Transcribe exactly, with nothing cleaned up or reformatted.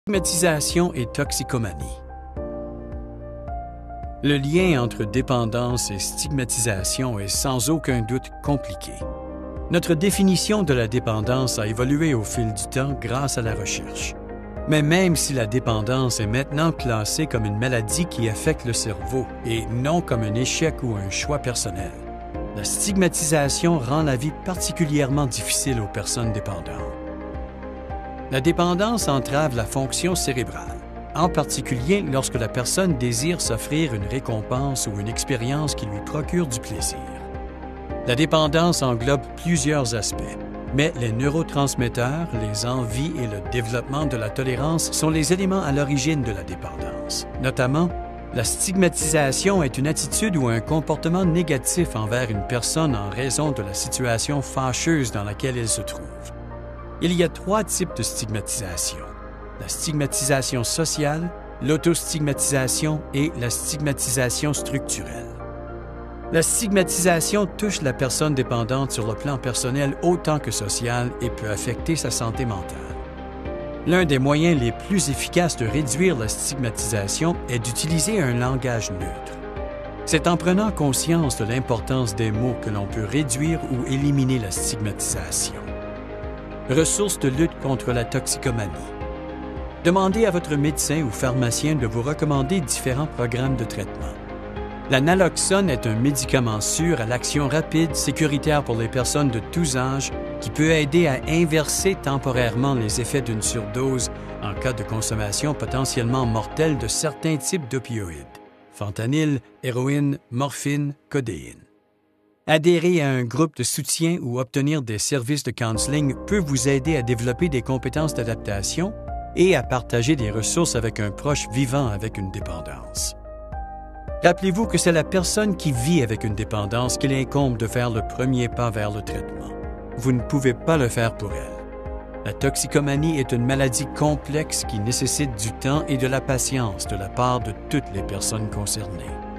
Stigmatisation et toxicomanie. Le lien entre dépendance et stigmatisation est sans aucun doute compliqué. Notre définition de la dépendance a évolué au fil du temps grâce à la recherche. Mais même si la dépendance est maintenant classée comme une maladie qui affecte le cerveau et non comme un échec ou un choix personnel, la stigmatisation rend la vie particulièrement difficile aux personnes dépendantes. La dépendance entrave la fonction cérébrale, en particulier lorsque la personne désire s'offrir une récompense ou une expérience qui lui procure du plaisir. La dépendance englobe plusieurs aspects, mais les neurotransmetteurs, les envies et le développement de la tolérance sont les éléments à l'origine de la dépendance. Notamment, la stigmatisation est une attitude ou un comportement négatif envers une personne en raison de la situation fâcheuse dans laquelle elle se trouve. Il y a trois types de stigmatisation: la stigmatisation sociale, l'autostigmatisation et la stigmatisation structurelle. La stigmatisation touche la personne dépendante sur le plan personnel autant que social et peut affecter sa santé mentale. L'un des moyens les plus efficaces de réduire la stigmatisation est d'utiliser un langage neutre. C'est en prenant conscience de l'importance des mots que l'on peut réduire ou éliminer la stigmatisation. Ressources de lutte contre la toxicomanie. Demandez à votre médecin ou pharmacien de vous recommander différents programmes de traitement. La naloxone est un médicament sûr à l'action rapide, sécuritaire pour les personnes de tous âges, qui peut aider à inverser temporairement les effets d'une surdose en cas de consommation potentiellement mortelle de certains types d'opioïdes: fentanyl, héroïne, morphine, codéine. Adhérer à un groupe de soutien ou obtenir des services de counseling peut vous aider à développer des compétences d'adaptation et à partager des ressources avec un proche vivant avec une dépendance. Rappelez-vous que c'est la personne qui vit avec une dépendance qu'il incombe de faire le premier pas vers le traitement. Vous ne pouvez pas le faire pour elle. La toxicomanie est une maladie complexe qui nécessite du temps et de la patience de la part de toutes les personnes concernées.